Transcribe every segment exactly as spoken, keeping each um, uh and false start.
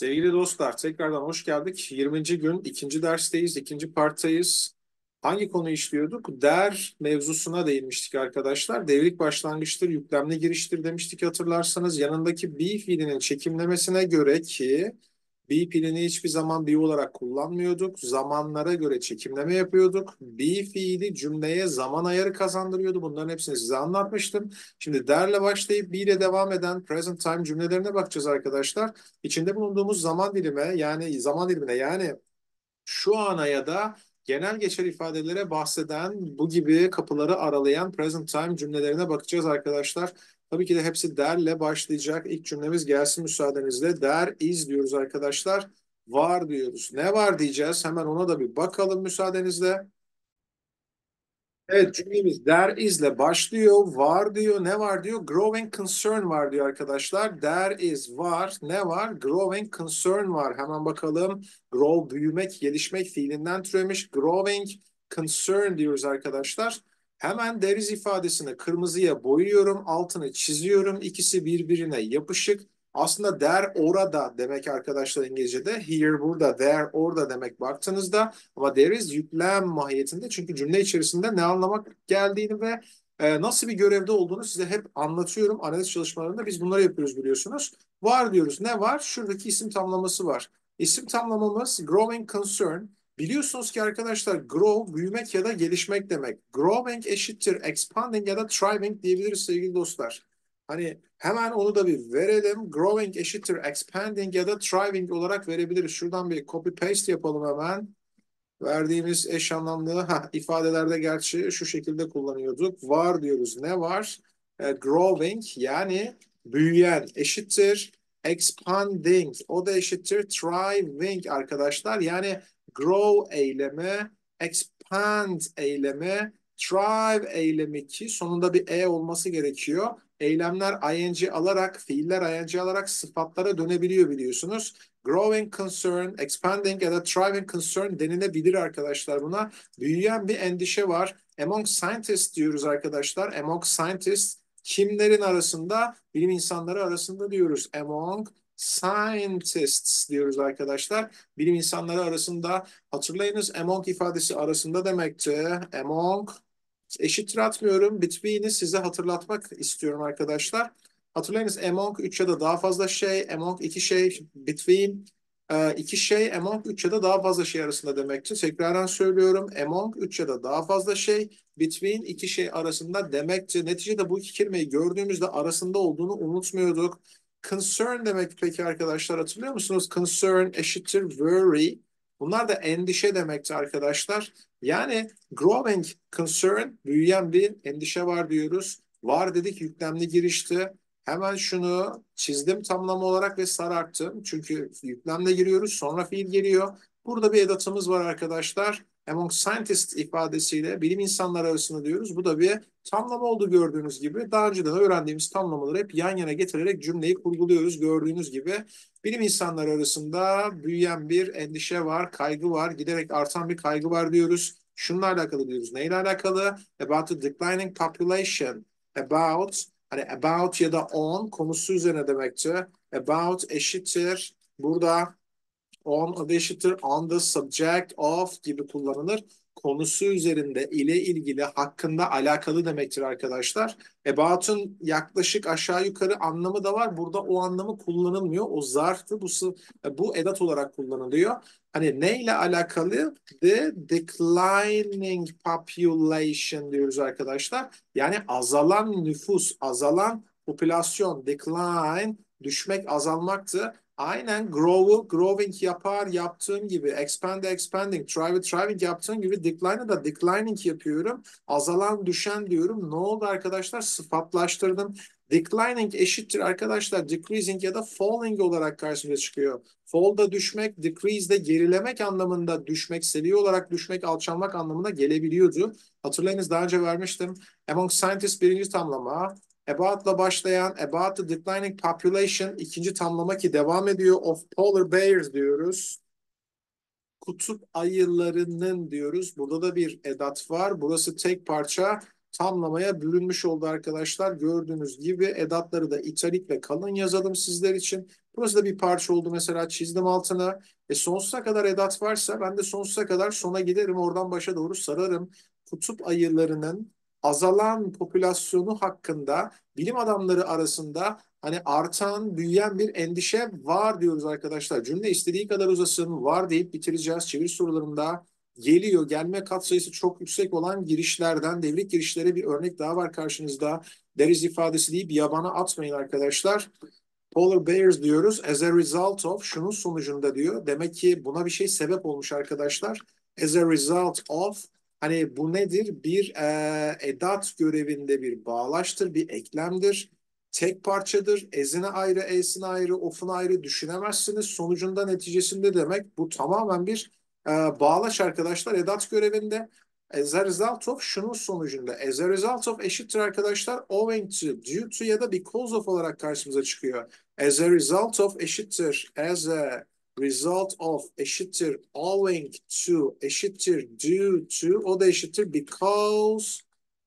Sevgili dostlar, tekrardan hoş geldik. yirminci gün, ikinci dersteyiz, ikinci parttayız. Hangi konuyu işliyorduk? Der mevzusuna değinmiştik arkadaşlar. Devrik başlangıçtır, yüklemli giriştir demiştik hatırlarsanız. Yanındaki be fiilinin çekimlemesine göre ki be fiilini hiçbir zaman be olarak kullanmıyorduk. Zamanlara göre çekimleme yapıyorduk. Be fiili cümleye zaman ayarı kazandırıyordu. Bunların hepsini size anlatmıştım. Şimdi derle başlayıp be ile devam eden present time cümlelerine bakacağız arkadaşlar. İçinde bulunduğumuz zaman dilime yani zaman dilimine yani şu ana ya da genel geçer ifadelere bahseden bu gibi kapıları aralayan present time cümlelerine bakacağız arkadaşlar. Tabii ki de hepsi derle başlayacak. İlk cümlemiz gelsin müsaadenizle. There is diyoruz arkadaşlar. Var diyoruz. Ne var diyeceğiz? Hemen ona da bir bakalım müsaadenizle. Evet, cümlemiz there is'le başlıyor. Var diyor. Ne var diyor? Growing concern var diyor arkadaşlar. There is var. Ne var? Growing concern var. Hemen bakalım. Grow büyümek, gelişmek fiilinden türemiş. Growing concern diyoruz arkadaşlar. Hemen there is ifadesini kırmızıya boyuyorum. Altını çiziyorum. İkisi birbirine yapışık. Aslında there orada demek arkadaşlar İngilizce'de. Here burada, there orada demek baktığınızda. Ama there is yüklem mahiyetinde. Çünkü cümle içerisinde ne anlamak geldiğini ve e, nasıl bir görevde olduğunu size hep anlatıyorum. Analiz çalışmalarında biz bunları yapıyoruz biliyorsunuz. Var diyoruz. Ne var? Şuradaki isim tamlaması var. İsim tamlamamız growing concern. Biliyorsunuz ki arkadaşlar grow büyümek ya da gelişmek demek. Growing eşittir expanding ya da thriving diyebiliriz sevgili dostlar. Hani hemen onu da bir verelim. Growing eşittir expanding ya da thriving olarak verebiliriz. Şuradan bir copy paste yapalım hemen. Verdiğimiz eş anlamlı ha, ifadelerde gerçi şu şekilde kullanıyorduk. Var diyoruz. Ne var? E, growing yani büyüyen eşittir expanding. O da eşittir thriving arkadaşlar. Yani grow eylemi, expand eylemi, thrive eylemi ki sonunda bir e olması gerekiyor. Eylemler ing alarak, fiiller ing alarak sıfatlara dönebiliyor biliyorsunuz. Growing concern, expanding ya da thriving concern denilebilir arkadaşlar buna. Büyüyen bir endişe var. Among scientists diyoruz arkadaşlar. Among scientists kimlerin arasında? Bilim insanları arasında diyoruz. Among scientists diyoruz arkadaşlar. Bilim insanları arasında hatırlayınız among ifadesi arasında demekti. Among eşittir atmıyorum. Between'i size hatırlatmak istiyorum arkadaşlar. Hatırlayınız among üç ya da daha fazla şey, among iki şey, between e, iki şey, among üç ya da daha fazla şey arasında demektir. Tekrardan söylüyorum. Among üç ya da daha fazla şey, between iki şey arasında demektir. Neticede bu iki kelimeyi gördüğümüzde arasında olduğunu unutmuyorduk. Concern demek peki arkadaşlar hatırlıyor musunuz? Concern eşittir worry. Bunlar da endişe demektir arkadaşlar. Yani growing concern, büyüyen bir endişe var diyoruz. Var dedik yüklemli girişti. Hemen şunu çizdim tamlama olarak ve sararttım. Çünkü yüklemle giriyoruz sonra fiil geliyor. Burada bir edatımız var arkadaşlar. Among scientists ifadesiyle bilim insanları arasında diyoruz. Bu da bir tamlama oldu gördüğünüz gibi. Daha önceden öğrendiğimiz tamlamaları hep yan yana getirerek cümleyi kurguluyoruz gördüğünüz gibi. Bilim insanları arasında büyüyen bir endişe var, kaygı var, giderek artan bir kaygı var diyoruz. Şununla alakalı diyoruz. Neyle alakalı? About the declining population. About, hani about ya da on konusu üzerine demekti. About eşittir. Burada on adı eşittir on the subject of gibi kullanılır. Konusu üzerinde ile ilgili hakkında alakalı demektir arkadaşlar. About'un yaklaşık aşağı yukarı anlamı da var. Burada o anlamı kullanılmıyor. O zarftı bu, bu edat olarak kullanılıyor. Hani neyle alakalı? The declining population diyoruz arkadaşlar. Yani azalan nüfus, azalan popülasyon, decline, düşmek, azalmaktı. Aynen grow'u growing yapar yaptığım gibi expand expanding, thrive thriving yaptığım gibi decline'ı da declining yapıyorum. Azalan düşen diyorum. Ne oldu arkadaşlar? Sıfatlaştırdım. Declining eşittir arkadaşlar. Decreasing ya da falling olarak karşımıza çıkıyor. Fall'da düşmek, decrease'de gerilemek anlamında düşmek, seviye olarak düşmek, alçalmak anlamına gelebiliyordu. Hatırlayınız daha önce vermiştim. Among scientists birinci tamlama. About'la başlayan about the declining population ikinci tamlama ki devam ediyor of polar bears diyoruz. Kutup ayılarının diyoruz. Burada da bir edat var. Burası tek parça tamlamaya bürünmüş oldu arkadaşlar. Gördüğünüz gibi edatları da italik ve kalın yazalım sizler için. Burası da bir parça oldu mesela, çizdim altına. E sonsuza kadar edat varsa ben de sonsuza kadar sona giderim. Oradan başa doğru sararım. Kutup ayılarının azalan popülasyonu hakkında bilim adamları arasında hani artan, büyüyen bir endişe var diyoruz arkadaşlar. Cümle istediği kadar uzasın, var deyip bitireceğiz. Çeviri sorularında geliyor. Gelme katsayısı çok yüksek olan girişlerden, devrik girişlere bir örnek daha var karşınızda. Deriz ifadesi deyip yabana atmayın arkadaşlar. Polar bears diyoruz. As a result of, şunun sonucunda diyor. Demek ki buna bir şey sebep olmuş arkadaşlar. As a result of, hani bu nedir? Bir e, edat görevinde bir bağlaçtır, bir eklemdir. Tek parçadır. As'ine ayrı, e'sine ayrı, of'una ayrı düşünemezsiniz. Sonucunda, neticesinde demek. Bu tamamen bir e, bağlaç arkadaşlar edat görevinde. As a result of, şunun sonucunda. As a result of eşittir arkadaşlar owing to, due to ya da because of olarak karşımıza çıkıyor. As a result of eşittir. As a result of eşittir. Owing to eşittir. Due to, o da eşittir. Because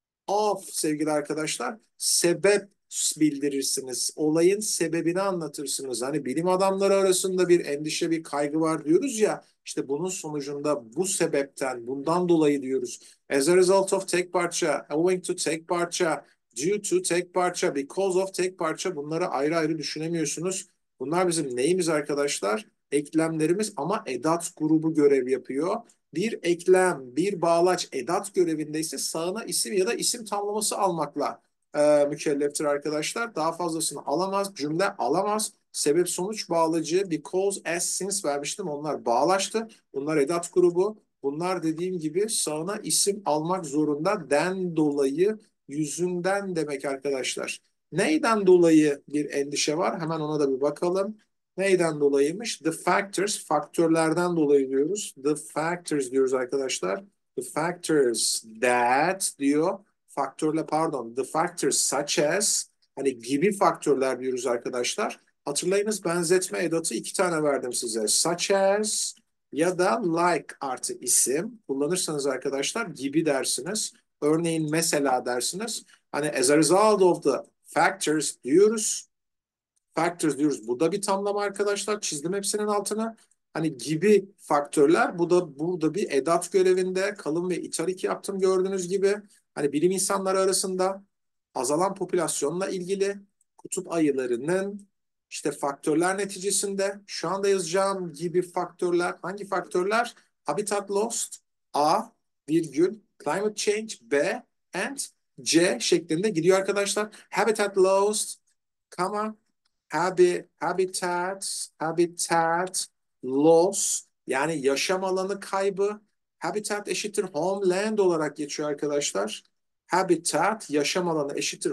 of sevgili arkadaşlar. Sebep bildirirsiniz. Olayın sebebini anlatırsınız. Hani bilim adamları arasında bir endişe, bir kaygı var diyoruz ya. İşte bunun sonucunda bu sebepten, bundan dolayı diyoruz. As a result of tek parça, owing to tek parça, due to tek parça, because of tek parça, bunları ayrı ayrı düşünemiyorsunuz. Bunlar bizim neyimiz arkadaşlar? Eklemlerimiz ama edat grubu görev yapıyor. Bir eklem, bir bağlaç edat görevindeyse sağına isim ya da isim tamlaması almakla e, mükelleftir arkadaşlar. Daha fazlasını alamaz, cümle alamaz. Sebep sonuç bağlacı, because, as, since vermiştim. Onlar bağlaçtı. Bunlar edat grubu. Bunlar dediğim gibi sağına isim almak zorunda. Den dolayı, yüzünden demek arkadaşlar. Neyden dolayı bir endişe var? Hemen ona da bir bakalım. Neyden dolayıymış? The factors, faktörlerden dolayı diyoruz. The factors diyoruz arkadaşlar. The factors that diyor. Faktörle pardon. The factors such as, hani gibi faktörler diyoruz arkadaşlar. Hatırlayınız, benzetme edatı iki tane verdim size. Such as ya da like artı isim kullanırsanız arkadaşlar gibi dersiniz. Örneğin mesela dersiniz. Hani as a result of the factors diyoruz. Factors diyoruz. Bu da bir tamlama arkadaşlar. Çizdim hepsinin altına. Hani gibi faktörler. Bu da burada bir edat görevinde. Kalın ve italik yaptım gördüğünüz gibi. Hani bilim insanları arasında azalan popülasyonla ilgili kutup ayılarının işte faktörler neticesinde şu anda yazacağım gibi faktörler. Hangi faktörler? Habitat loss A, virgül, climate change B, and C şeklinde gidiyor arkadaşlar. Habitat loss, comma, Habi, habitat, habitat loss, yani yaşam alanı kaybı. Habitat eşittir homeland olarak geçiyor arkadaşlar. Habitat, yaşam alanı eşittir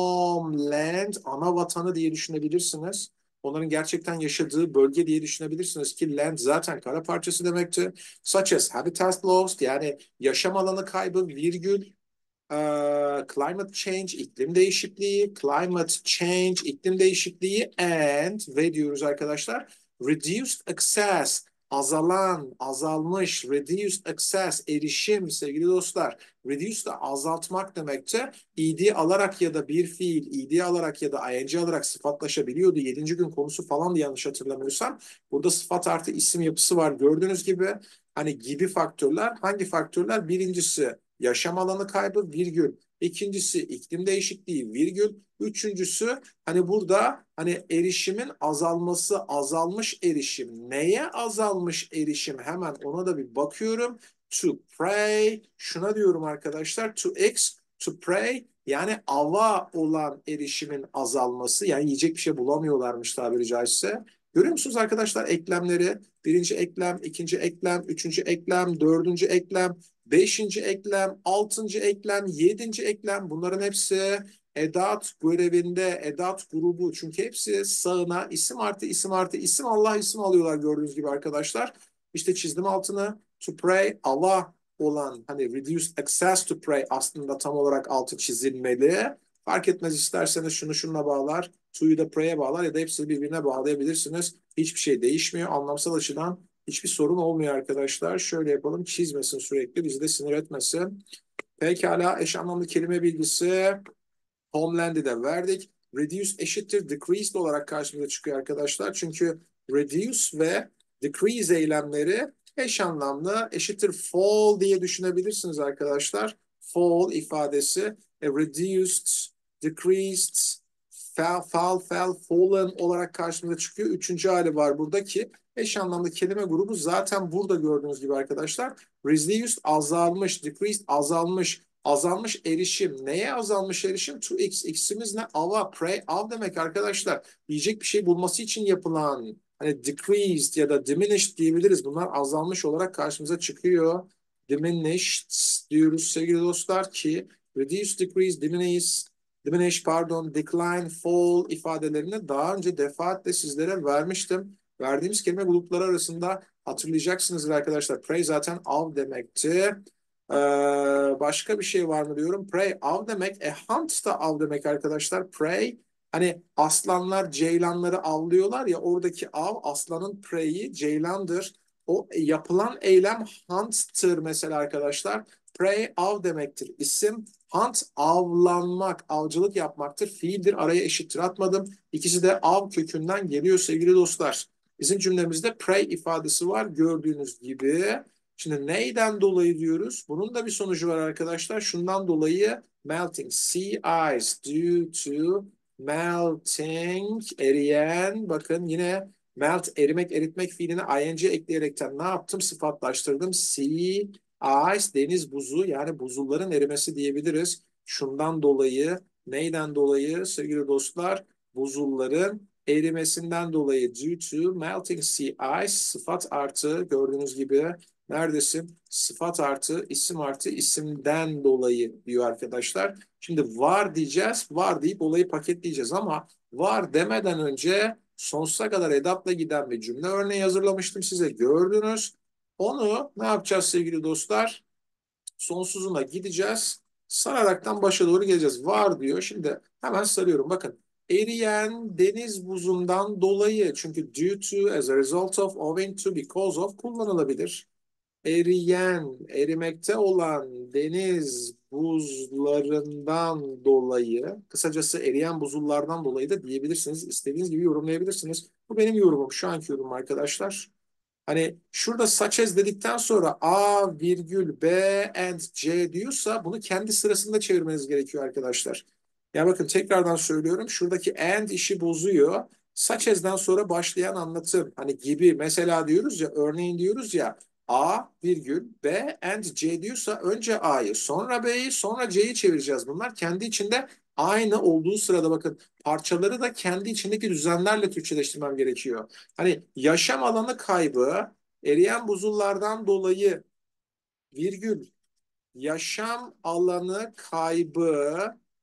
homeland, ana vatanı diye düşünebilirsiniz. Onların gerçekten yaşadığı bölge diye düşünebilirsiniz ki land zaten kara parçası demekti. Such as habitat loss, yani yaşam alanı kaybı, virgül, Uh, climate change, iklim değişikliği, climate change, iklim değişikliği and ve diyoruz arkadaşlar reduced access, azalan, azalmış, reduced access, erişim sevgili dostlar. Reduce de azaltmak demekte. ed alarak ya da bir fiil ed alarak ya da ing alarak sıfatlaşabiliyordu. Yedinci gün konusu falan da yanlış hatırlamıyorsam. Burada sıfat artı isim yapısı var gördüğünüz gibi. Hani gibi faktörler. Hangi faktörler? Birincisi yaşam alanı kaybı, virgül. İkincisi iklim değişikliği, virgül. Üçüncüsü hani burada hani erişimin azalması, azalmış erişim. Neye azalmış erişim? Hemen ona da bir bakıyorum. To prey, şuna diyorum arkadaşlar. To ex, to prey, yani ava olan erişimin azalması. Yani yiyecek bir şey bulamıyorlarmış tabiri caizse. Görüyor musunuz arkadaşlar eklemleri? Birinci eklem, ikinci eklem, üçüncü eklem, dördüncü eklem, beşinci eklem, altıncı eklem, yedinci eklem, bunların hepsi edat görevinde, edat grubu. Çünkü hepsi sağına isim artı isim artı isim, Allah isim alıyorlar gördüğünüz gibi arkadaşlar. İşte çizdim altını. To pray, Allah olan, hani reduced access to pray aslında tam olarak altı çizilmeli. Fark etmez, isterseniz şunu şununla bağlar. To'yu da pray'e bağlar ya da hepsini birbirine bağlayabilirsiniz. Hiçbir şey değişmiyor. Anlamsal açıdan hiçbir sorun olmuyor arkadaşlar. Şöyle yapalım. Çizmesin sürekli. Bizi de sinir etmesin. Pekala, eş anlamlı kelime bilgisi. Homeland'i de verdik. reduced eşittir decreased olarak karşımıza çıkıyor arkadaşlar. Çünkü reduce ve decrease eylemleri eş anlamlı, eşittir fall diye düşünebilirsiniz arkadaşlar. Fall ifadesi e, reduced, decreased, fell, fall, fell, fallen olarak karşımıza çıkıyor. Üçüncü hali var burada ki eş anlamlı kelime grubu zaten burada gördüğünüz gibi arkadaşlar. Reduced azalmış, decreased azalmış, azalmış erişim. Neye azalmış erişim? To x. X'imiz ne? Ava, prey, av demek arkadaşlar. Yiyecek bir şey bulması için yapılan, hani decreased ya da diminished diyebiliriz. Bunlar azalmış olarak karşımıza çıkıyor. Diminished diyoruz sevgili dostlar ki reduce, decrease, diminish, diminish pardon, decline, fall ifadelerini daha önce defaatle sizlere vermiştim. Verdiğimiz kelime grupları arasında hatırlayacaksınızdır arkadaşlar. Prey zaten av demekti. Ee, başka bir şey var mı diyorum. Prey av demek. E hunt da av demek arkadaşlar. Prey hani aslanlar ceylanları avlıyorlar ya, oradaki av aslanın prey'i ceylandır. O yapılan eylem hunt'tır mesela arkadaşlar. Prey av demektir. İsim hunt avlanmak, avcılık yapmaktır. Fiildir. Araya eşittir atmadım. İkisi de av kökünden geliyor sevgili dostlar. Bizim cümlemizde prey ifadesi var gördüğünüz gibi. Şimdi neyden dolayı diyoruz? Bunun da bir sonucu var arkadaşlar. Şundan dolayı melting sea ice due to melting eriyen, bakın yine melt erimek eritmek fiiline ing ekleyerekten ne yaptım? Sıfatlaştırdım. Sea ice deniz buzu, yani buzulların erimesi diyebiliriz. Şundan dolayı, neyden dolayı sevgili dostlar? Buzulların erimesinden dolayı due to melting sea ice sıfat artı gördüğünüz gibi neredesin? Sıfat artı isim artı isimden dolayı diyor arkadaşlar. Şimdi var diyeceğiz. Var deyip olayı paketleyeceğiz ama var demeden önce sonsuza kadar edatla giden bir cümle örneği hazırlamıştım size. Gördünüz. Onu ne yapacağız sevgili dostlar? Sonsuzuna gideceğiz. Sararaktan başa doğru geleceğiz. Var diyor. Şimdi hemen sarıyorum. Bakın. Eriyen deniz buzundan dolayı, çünkü due to, as a result of, owing to, because of kullanılabilir. Eriyen, erimekte olan deniz buzlarından dolayı, kısacası eriyen buzullardan dolayı da diyebilirsiniz. İstediğiniz gibi yorumlayabilirsiniz. Bu benim yorumum, şu anki yorumum arkadaşlar. Hani şurada such as dedikten sonra A virgül B and C diyorsa bunu kendi sırasında çevirmeniz gerekiyor arkadaşlar. Ya bakın tekrardan söylüyorum. Şuradaki and işi bozuyor. Such as'dan sonra başlayan anlatım. Hani gibi mesela diyoruz ya, örneğin diyoruz ya A virgül B and C diyorsa önce A'yı sonra B'yi sonra C'yi çevireceğiz. Bunlar kendi içinde aynı olduğu sırada bakın parçaları da kendi içindeki düzenlerle Türkçeleştirmem gerekiyor. Hani yaşam alanı kaybı, eriyen buzullardan dolayı virgül yaşam alanı kaybı,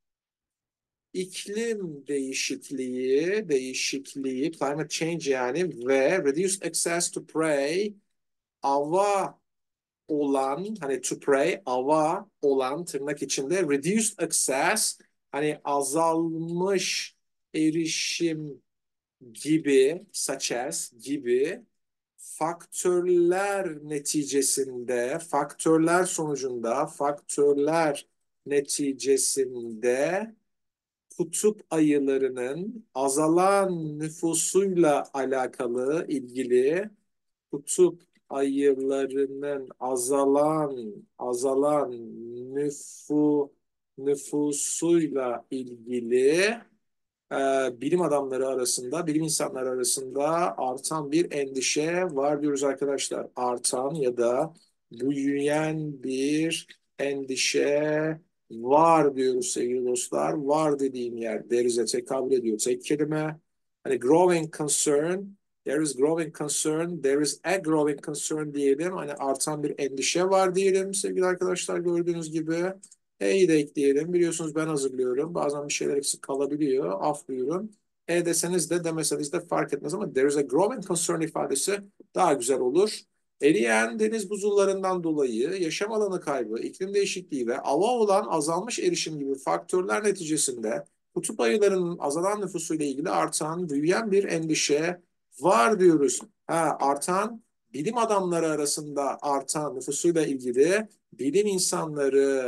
iklim değişikliği, değişikliği, climate change yani, ve reduced access to prey, ava olan, hani to prey, ava olan tırnak içinde, reduced access, hani azalmış erişim gibi, such as gibi faktörler neticesinde, faktörler sonucunda, faktörler neticesinde kutup ayılarının azalan nüfusuyla alakalı ilgili, kutup ayılarının azalan azalan nüfu nüfusuyla ilgili e, bilim adamları arasında, bilim insanları arasında artan bir endişe var diyoruz arkadaşlar. Artan ya da büyüyen bir endişe var diyoruz sevgili dostlar. Var dediğim yer derize tekabül ediyor. Tek kelime. Hani growing concern, there is growing concern, there is a growing concern diyelim. Hani artan bir endişe var diyelim sevgili arkadaşlar, gördüğünüz gibi. E'yi de ekleyelim. Biliyorsunuz ben hazırlıyorum. Bazen bir şeyler eksik kalabiliyor. Af buyurun. E deseniz de demeseniz de fark etmez ama there is a growing concern ifadesi daha güzel olur. Eriyen deniz buzullarından dolayı yaşam alanı kaybı, iklim değişikliği ve ava olan azalmış erişim gibi faktörler neticesinde kutup ayılarının azalan nüfusuyla ilgili artan, büyüyen bir endişe var diyoruz. Ha, artan bilim adamları arasında artan nüfusuyla ilgili bilim insanları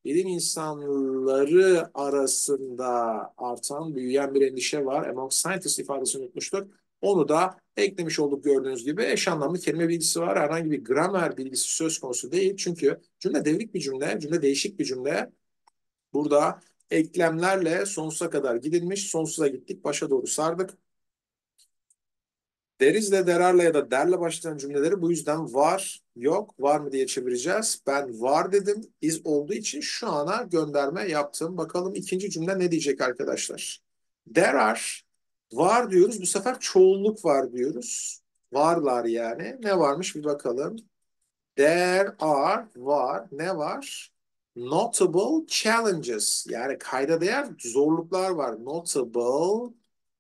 bilim insanları arasında artan, büyüyen bir endişe var. Among scientists ifadesini unutmuştuk. Onu da eklemiş olduk gördüğünüz gibi. Eş anlamlı kelime bilgisi var. Herhangi bir gramer bilgisi söz konusu değil. Çünkü cümle devrik bir cümle, cümle değişik bir cümle. Burada eklemlerle sonsuza kadar gidilmiş. Sonsuza gittik, başa doğru sardık. Derizle, derarla ya da derle başlayan cümleleri bu yüzden var, yok, var mı diye çevireceğiz. Ben var dedim. Is olduğu için şu ana gönderme yaptım. Bakalım ikinci cümle ne diyecek arkadaşlar? There are, var diyoruz. Bu sefer çoğulluk var diyoruz. Varlar yani. Ne varmış bir bakalım. There are, var. Ne var? Notable challenges. Yani kayda değer zorluklar var. Notable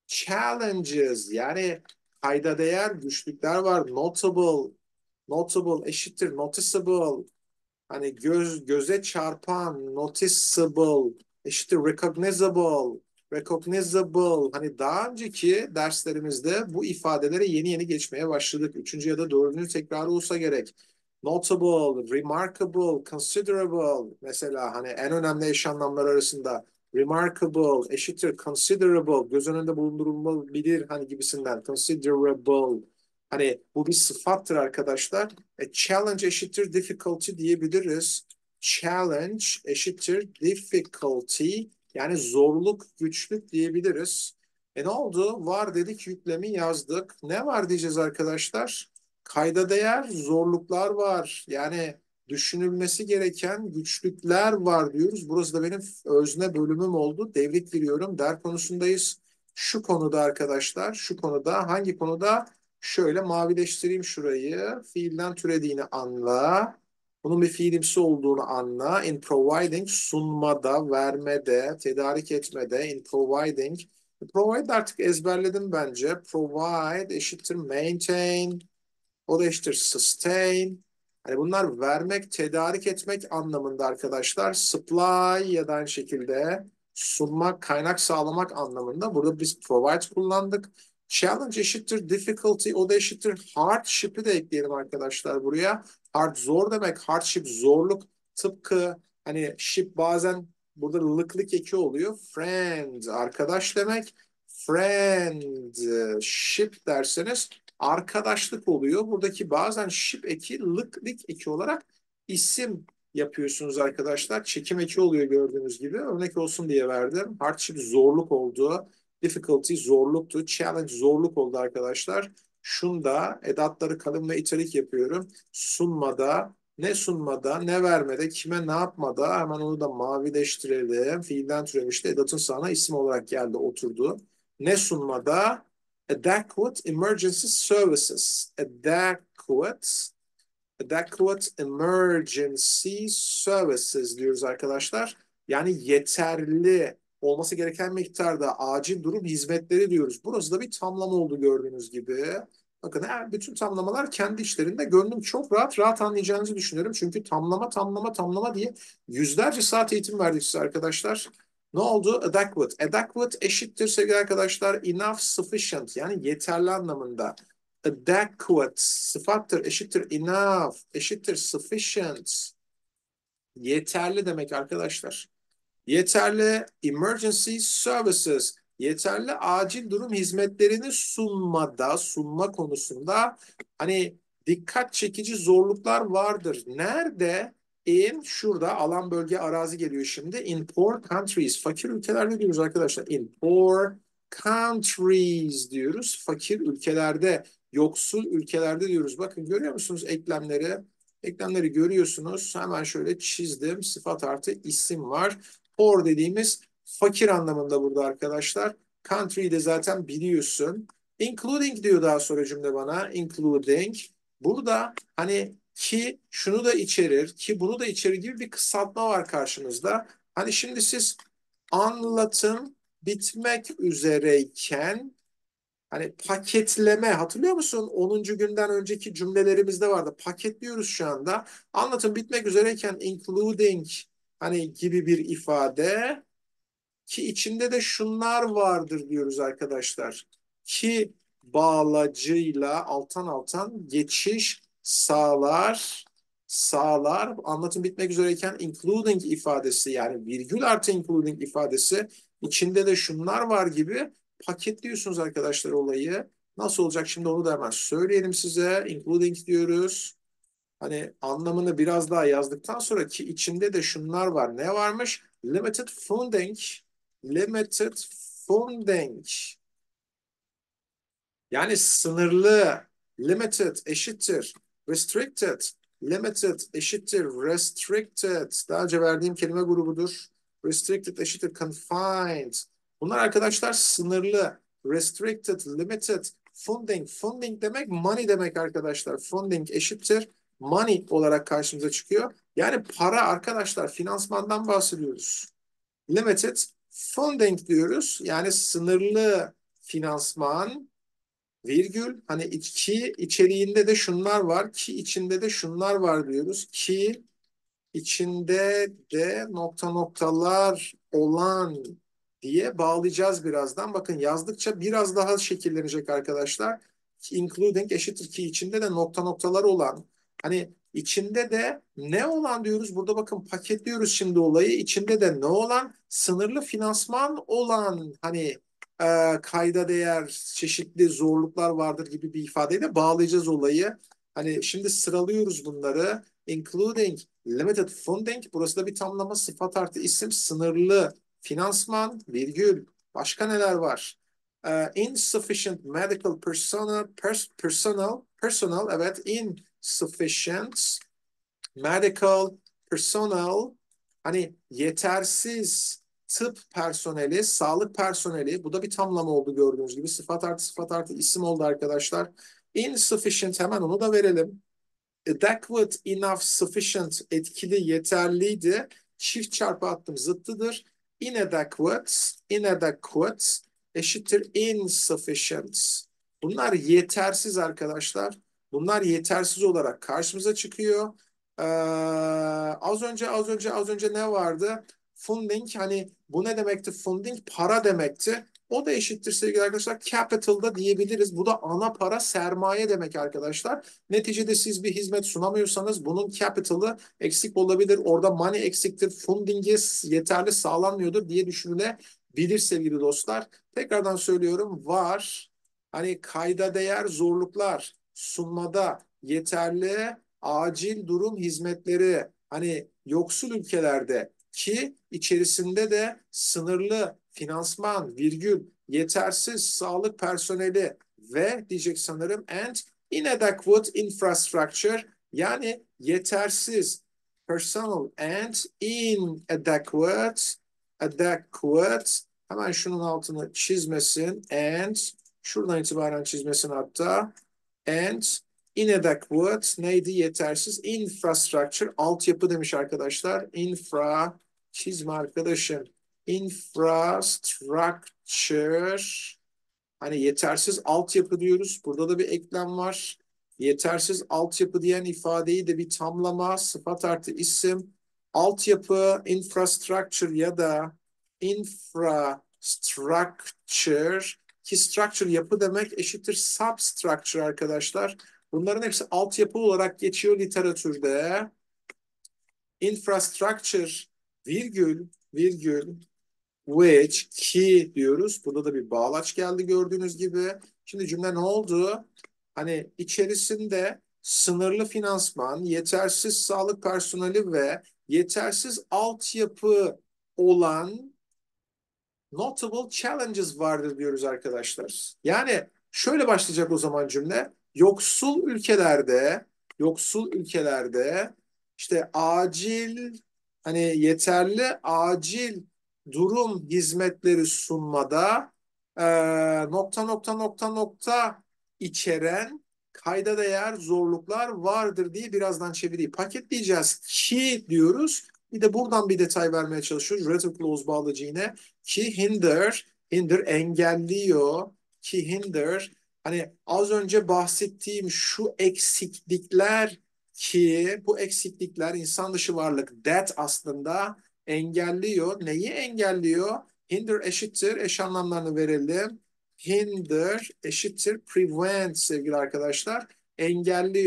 challenges. Yani kayda değer güçlükler var. Notable, notable eşittir noticeable. Hani göz göze çarpan, noticeable, eşittir recognizable, recognizable. Hani daha önceki derslerimizde bu ifadelere yeni yeni geçmeye başladık. Üçüncü ya da dördüncü tekrarı olsa gerek. Notable, remarkable, considerable. Mesela hani en önemli eş anlamlar arasında remarkable, eşittir considerable, göz önünde bulundurulabilir hani gibisinden. Considerable. Hani bu bir sıfattır arkadaşlar. E, challenge eşittir difficulty diyebiliriz. Challenge eşittir difficulty, yani zorluk, güçlük diyebiliriz. E ne oldu? Var dedik, yüklemi yazdık. Ne var diyeceğiz arkadaşlar? Kayda değer zorluklar var. Yani düşünülmesi gereken güçlükler var diyoruz. Burası da benim özne bölümüm oldu. Devrik veriyorum. Der konusundayız. Şu konuda arkadaşlar, şu konuda, hangi konuda? Şöyle mavileştireyim şurayı. Fiilden türediğini anla. Bunun bir fiilimsi olduğunu anla. In providing, sunmada, vermede, tedarik etmede. In providing. Provide artık ezberledim bence. Provide eşittir maintain. O da eşittir sustain. Hani bunlar vermek, tedarik etmek anlamında arkadaşlar. Supply ya da aynı şekilde sunmak, kaynak sağlamak anlamında. Burada biz provide kullandık. Challenge eşittir difficulty, o da eşittir hardship'i de ekleyelim arkadaşlar buraya. Hard zor demek, hardship zorluk. Tıpkı hani ship bazen burada lıklık eki oluyor. Friend arkadaş demek. Friendship derseniz arkadaşlık oluyor. Buradaki bazen ship eki lık lik eki olarak isim yapıyorsunuz arkadaşlar. Çekim eki oluyor gördüğünüz gibi. Örnek olsun diye verdim. Hardship zorluk oldu. Difficulty zorluktu. Challenge zorluk oldu arkadaşlar. Şunda edatları kalın ve italik yapıyorum. Sunmada, ne sunmada, ne vermede, kime ne yapmada, hemen onu da mavileştirelim. Fiilden türemişti. Edatın sağına isim olarak geldi, oturdu. Ne sunmada? Adequate emergency services. Adequate, adequate emergency services diyoruz arkadaşlar. Yani yeterli olması gereken miktarda acil durum hizmetleri diyoruz. Burası da bir tamlama oldu gördüğünüz gibi. Bakın her bütün tamlamalar kendi içlerinde, gönlüm çok rahat rahat anlayacağınızı düşünüyorum. Çünkü tamlama tamlama tamlama diye yüzlerce saat eğitim verdik size arkadaşlar. Ne oldu? Adequate. Adequate eşittir sevgili arkadaşlar enough, sufficient, yani yeterli anlamında. Adequate sıfattır, eşittir enough, eşittir sufficient. Yeterli demek arkadaşlar. Yeterli emergency services, yeterli acil durum hizmetlerini sunmada, sunma konusunda hani dikkat çekici zorluklar vardır. Nerede? In, şurada alan bölge arazi geliyor şimdi. In poor countries, fakir ülkelerde diyoruz arkadaşlar. In poor countries diyoruz. Fakir ülkelerde, yoksul ülkelerde diyoruz. Bakın görüyor musunuz eklemleri? Eklemleri görüyorsunuz. Hemen şöyle çizdim. Sıfat artı isim var. Poor dediğimiz fakir anlamında burada arkadaşlar. Country'yi de zaten biliyorsun. Including diyor daha sonra cümle bana. Including. Burada hani ki şunu da içerir, ki bunu da içerir gibi bir kısaltma var karşınızda. Hani şimdi siz anlatım bitmek üzereyken hani paketleme, hatırlıyor musun? Onuncu günden önceki cümlelerimizde vardı. Paketliyoruz şu anda. Anlatım bitmek üzereyken including hani gibi bir ifade, ki içinde de şunlar vardır diyoruz arkadaşlar. Ki bağlacıyla alttan alttan geçiş sağlar sağlar. Anlatım bitmek üzereyken including ifadesi, yani virgül artı including ifadesi, içinde de şunlar var gibi paketliyorsunuz arkadaşlar olayı. Nasıl olacak şimdi onu da hemen söyleyelim size. Including diyoruz. Hani anlamını biraz daha yazdıktan sonra ki içinde de şunlar var. Ne varmış? Limited funding. Limited funding. Yani sınırlı. Limited eşittir restricted. Limited eşittir restricted. Daha önce verdiğim kelime grubudur. Restricted eşittir confined. Bunlar arkadaşlar sınırlı. Restricted, limited, funding. Funding demek money demek arkadaşlar. Funding eşittir money olarak karşımıza çıkıyor. Yani para arkadaşlar, finansmandan bahsediyoruz. Limited funding diyoruz. Yani sınırlı finansman, virgül, hani ki içeriğinde de şunlar var, ki içinde de şunlar var diyoruz. Ki içinde de nokta noktalar olan diye bağlayacağız birazdan. Bakın yazdıkça biraz daha şekillenecek arkadaşlar. Including eşittir ki içinde de nokta noktalar olan. Hani içinde de ne olan diyoruz. Burada bakın paketliyoruz şimdi olayı. İçinde de ne olan? Sınırlı finansman olan, hani e, kayda değer çeşitli zorluklar vardır gibi bir ifadeyle bağlayacağız olayı. Hani şimdi sıralıyoruz bunları. Including limited funding, burası da bir tamlama, sıfat artı isim, sınırlı finansman, virgül. Başka neler var? Ee, insufficient medical personnel, pers personal, personal, evet, insufficient medical personnel, hani yetersiz tıp personeli, sağlık personeli. Bu da bir tamlama oldu gördüğünüz gibi. Sıfat artı sıfat artı isim oldu arkadaşlar. Insufficient, hemen onu da verelim. Adequate, enough, sufficient, etkili, yeterliydi. Çift çarpı attım, zıttıdır. Inadequate, inadequate eşittir insufficient. Bunlar yetersiz arkadaşlar. Bunlar yetersiz olarak karşımıza çıkıyor. Ee, az önce az önce az önce ne vardı? Funding, hani bu ne demekti? Funding para demekti. O da eşittir sevgili arkadaşlar capital'da diyebiliriz. Bu da ana para, sermaye demek arkadaşlar. Neticede siz bir hizmet sunamıyorsanız bunun capital'ı eksik olabilir. Orada money eksiktir. Funding'i yeterli sağlanmıyordur diye düşünülebilir sevgili dostlar. Tekrardan söylüyorum, var. Hani kayda değer zorluklar sunmada yeterli acil durum hizmetleri, hani yoksul ülkelerde, ki içerisinde de sınırlı finansman, virgül, yetersiz sağlık personeli ve diyecek sanırım and inadequate infrastructure, yani yetersiz personal and inadequate adequate, hemen şunun altını çizmesin, and şuradan itibaren çizmesin hatta, and inadequate neydi? Yetersiz infrastructure, altyapı demiş arkadaşlar. Infra, çizme arkadaşım. Infrastructure, hani yetersiz altyapı diyoruz. Burada da bir eklem var. Yetersiz altyapı diyen ifadeyi de bir tamlama, sıfat artı isim. Altyapı, infrastructure ya da infrastructure, ki structure yapı demek, eşittir substructure arkadaşlar. Bunların hepsi altyapı olarak geçiyor literatürde. Infrastructure, virgül, virgül, which, ki diyoruz. Burada da bir bağlaç geldi gördüğünüz gibi. Şimdi cümle ne oldu? Hani içerisinde sınırlı finansman, yetersiz sağlık personeli ve yetersiz altyapı olan notable challenges vardır diyoruz arkadaşlar. Yani şöyle başlayacak o zaman cümle. Yoksul ülkelerde, yoksul ülkelerde işte acil, hani yeterli acil durum hizmetleri sunmada e, nokta nokta nokta nokta içeren kayda değer zorluklar vardır diye birazdan çeviriyi paketleyeceğiz. Ki diyoruz. Bir de buradan bir detay vermeye çalışıyoruz. Relative clause bağlacı yine. Ki hinder, hinder engelliyor. Ki hinder, hani az önce bahsettiğim şu eksiklikler, ki bu eksiklikler insan dışı varlık that aslında engelliyor. Neyi engelliyor? Hinder eşittir, eş anlamlarını verelim. Hinder eşittir prevent sevgili arkadaşlar. Engelliyor.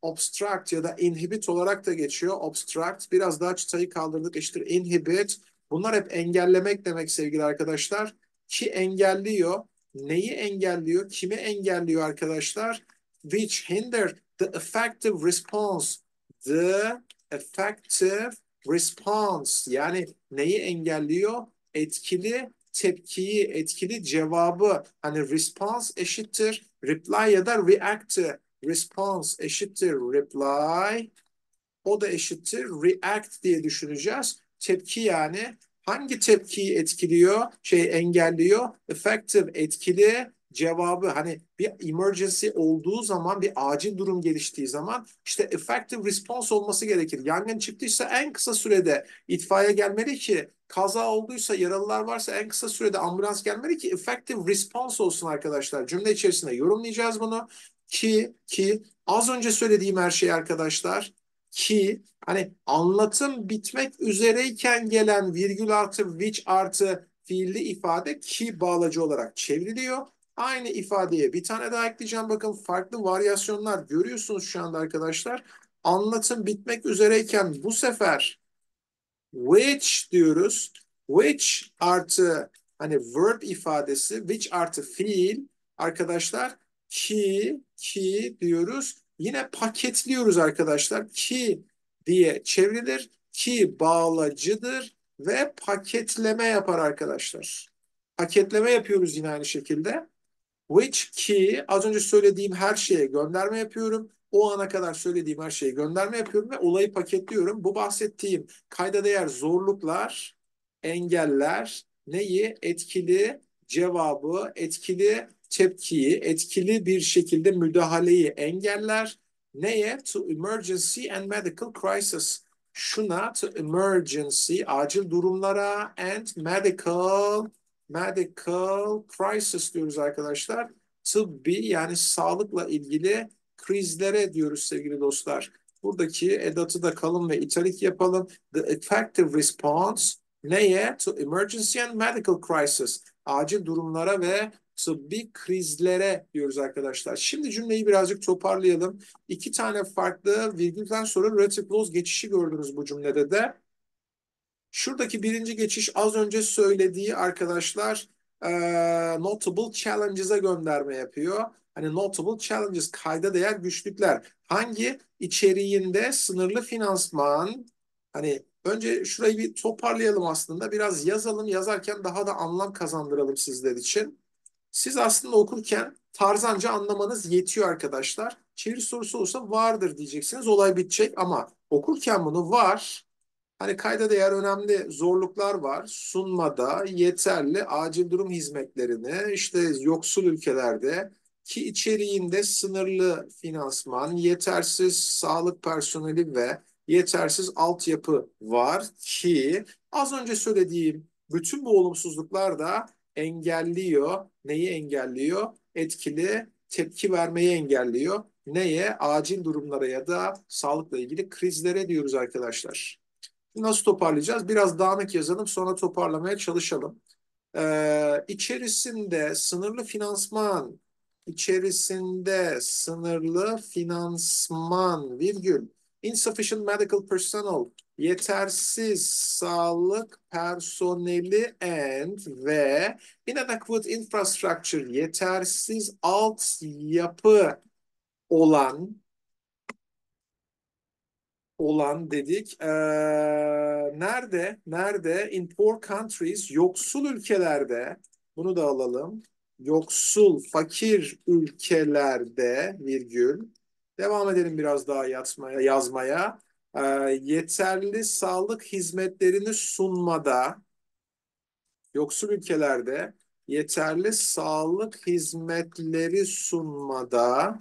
obstruct ya da inhibit olarak da geçiyor. Obstruct, biraz daha çıtayı kaldırdık, eşittir inhibit. Bunlar hep engellemek demek sevgili arkadaşlar. Ki engelliyor. Neyi engelliyor? Kimi engelliyor arkadaşlar? Which hinder the effective response. The effective response. Yani neyi engelliyor? Etkili tepkiyi, etkili cevabı. Hani response eşittir reply ya da react. Response eşittir reply. O da eşittir react diye düşüneceğiz. Tepki yani. Hangi tepkiyi etkiliyor? Şey engelliyor. Effective etkili cevabı. Hani bir emergency olduğu zaman, bir acil durum geliştiği zaman işte effective response olması gerekir. Yangın çıktıysa en kısa sürede itfaiye gelmeli ki, kaza olduysa, yaralılar varsa en kısa sürede ambulans gelmeli ki effective response olsun arkadaşlar. Cümle içerisinde yorumlayacağız bunu. Ki ki az önce söylediğim her şey arkadaşlar, ki hani anlatım bitmek üzereyken gelen virgül artı which artı fiilli ifade ki bağlacı olarak çevriliyor. Aynı ifadeye bir tane daha ekleyeceğim. Bakın farklı varyasyonlar görüyorsunuz şu anda arkadaşlar. Anlatım bitmek üzereyken bu sefer which diyoruz. Which artı hani verb ifadesi, which artı fiil arkadaşlar, ki ki diyoruz. Yine paketliyoruz arkadaşlar. Ki diye çevrilir. Ki bağlacıdır ve paketleme yapar arkadaşlar. Paketleme yapıyoruz yine aynı şekilde. Which ki az önce söylediğim her şeye gönderme yapıyorum. O ana kadar söylediğim her şeye gönderme yapıyorum ve olayı paketliyorum. Bu bahsettiğim kayda değer zorluklar, engeller neyi? Etkili cevabı, etkili tepkiyi, etkili bir şekilde müdahaleyi engeller. Neye? To emergency and medical crisis. Şuna, to emergency, acil durumlara, and medical medical crisis diyoruz arkadaşlar. Tıbbi yani sağlıkla ilgili krizlere diyoruz sevgili dostlar. Buradaki edatı da kalın ve italik yapalım. The effective response neye? To emergency and medical crisis. Acil durumlara ve tıbbi krizlere diyoruz arkadaşlar. Şimdi cümleyi birazcık toparlayalım. İki tane farklı virgülden sonra relative clause geçişi gördünüz bu cümlede de. Şuradaki birinci geçiş az önce söylediği arkadaşlar e, notable challenges'a gönderme yapıyor. Hani notable challenges, kayda değer güçlükler. Hangi? İçeriğinde sınırlı finansman. Hani önce şurayı bir toparlayalım aslında. Biraz yazalım. Yazarken daha da anlam kazandıralım sizler için. Siz aslında okurken tarzanca anlamanız yetiyor arkadaşlar. Çeviri sorusu olsa vardır diyeceksiniz. Olay bitecek ama okurken bunu var. Hani kayda değer önemli zorluklar var. Sunmada yeterli acil durum hizmetlerini işte yoksul ülkelerde, ki içeriğinde sınırlı finansman, yetersiz sağlık personeli ve yetersiz altyapı var ki az önce söylediğim bütün bu olumsuzluklar da engelliyor. Neyi engelliyor? Etkili tepki vermeyi engelliyor. Neye? Acil durumlara ya da sağlıkla ilgili krizlere diyoruz arkadaşlar. Nasıl toparlayacağız? Biraz dağınık yazalım, sonra toparlamaya çalışalım. Ee, içerisinde sınırlı finansman, içerisinde sınırlı finansman, virgül, insufficient medical personnel, yetersiz sağlık personeli and ve inadequate infrastructure, yetersiz altyapı olan olan dedik. Ee, nerede? Nerede? In poor countries, yoksul ülkelerde, bunu da alalım. Yoksul, fakir ülkelerde virgül. Devam edelim biraz daha yazmaya. yazmaya. Ee, yeterli sağlık hizmetlerini sunmada, yoksul ülkelerde yeterli sağlık hizmetleri sunmada,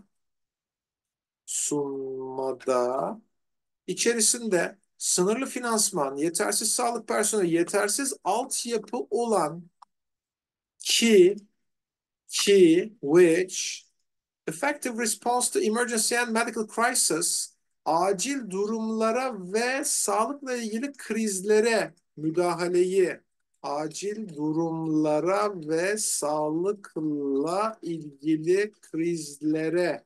sunmada içerisinde sınırlı finansman, yetersiz sağlık personeli, yetersiz altyapı olan ki ki which effective response to emergency and medical crisis, acil durumlara ve sağlıkla ilgili krizlere müdahaleyi, acil durumlara ve sağlıkla ilgili krizlere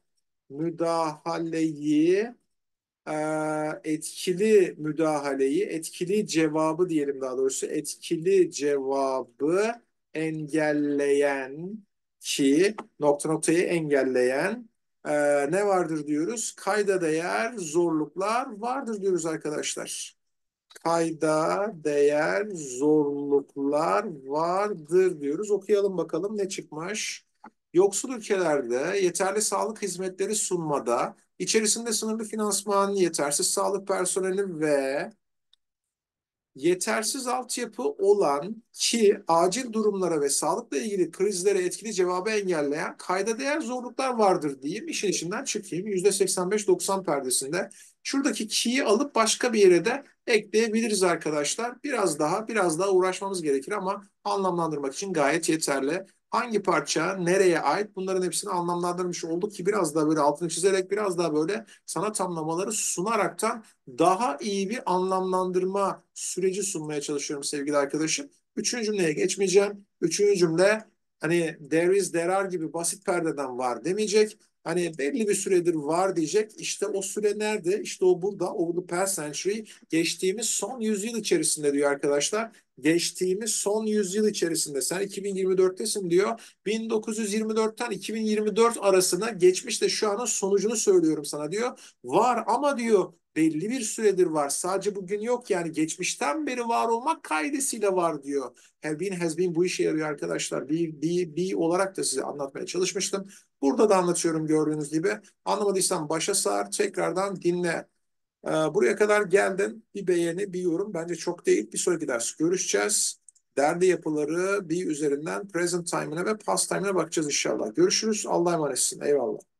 müdahaleyi, e, etkili müdahaleyi, etkili cevabı diyelim daha doğrusu, etkili cevabı engelleyen ki nokta noktayı engelleyen e, ne vardır diyoruz? Kayda değer zorluklar vardır diyoruz arkadaşlar. Kayda değer zorluklar vardır diyoruz. Okuyalım bakalım ne çıkmış. Yoksul ülkelerde yeterli sağlık hizmetleri sunmada, içerisinde sınırlı finansman, yetersiz sağlık personeli ve yetersiz altyapı olan ki acil durumlara ve sağlıkla ilgili krizlere etkili cevabı engelleyen kayda değer zorluklar vardır diyeyim. İşin içinden çıkayım. yüzde seksen beş doksan perdesinde. Şuradaki ki'yi alıp başka bir yere de ekleyebiliriz arkadaşlar. Biraz daha biraz daha uğraşmamız gerekir ama anlamlandırmak için gayet yeterli. Hangi parça nereye ait bunların hepsini anlamlandırmış olduk ki biraz daha böyle altını çizerek biraz daha böyle sana tamlamaları sunaraktan daha iyi bir anlamlandırma süreci sunmaya çalışıyorum sevgili arkadaşım. Üçüncü cümleye geçmeyeceğim. Üçüncü cümle hani there is, there are gibi basit perdeden var demeyecek. Hani belli bir süredir var diyecek. İşte o süre nerede? İşte o burada. Over the past century. Geçtiğimiz son yüzyıl içerisinde diyor arkadaşlar. Geçtiğimiz son yüzyıl içerisinde. Sen iki bin yirmi dörttesin diyor. bin dokuz yüz yirmi dörtten iki bin yirmi dört arasında geçmişte şu anın sonucunu söylüyorum sana diyor. Var ama diyor belli bir süredir var. Sadece bugün yok yani geçmişten beri var olmak kaidesiyle var diyor. Have been, has been bu işe yarıyor arkadaşlar. Be, be, be olarak da size anlatmaya çalışmıştım. Burada da anlatıyorum gördüğünüz gibi. Anlamadıysan başa sar, tekrardan dinle. Ee, buraya kadar geldin. Bir beğeni, bir yorum. Bence çok değil. Bir sonraki ders görüşeceğiz. Derli yapıları bir üzerinden present time'ine ve past time'ine bakacağız inşallah. Görüşürüz. Allah'a emanetsin. Eyvallah.